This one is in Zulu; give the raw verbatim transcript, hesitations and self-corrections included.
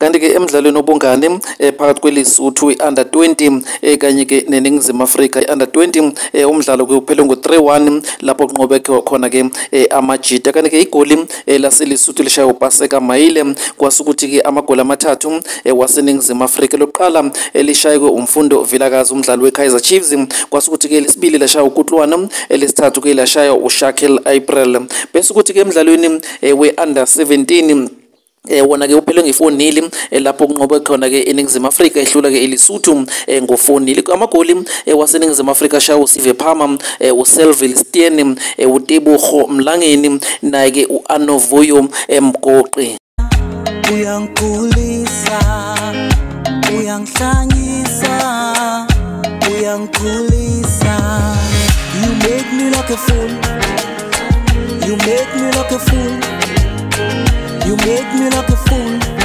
kanti ke emidlalweni obungane phakathi kweLesotho under twenty kanye ke neNingizimu Afrika under twenty umdlalo ke uphele ngo three one lapho kunqobe khona ke Amajita. Kanti ke igoli laseLesotho lishaya uPaseka Maile kwasukuthi ke amagoli amathathu waseNingizimu Afrika. Lokuqala elishaywe uMfundo Vilakazi umdlali weKaizer Chiefs kwasukuthi ke lesibili lashaya uKutlwano, elesithathu ke lashaya uShakeel April. Bese ukuthi ke emidlalweni we under seventeen Eh wona ke uphele nge-four nil lapho kunqobe khona ke eNingizimu Afrika ehlula ke eLesotho ngo-four nil. Amagoli waseNingizimu Afrika shaya uSive Pama, uSelwyn, uTebogo, Mlangeni naye ke uAnovuyo Mgoqi. Uyangikhulisa, uyangihlanyisa, uyangikhulisa. You make me like a fool. You make me like a fool. You make me like a fool.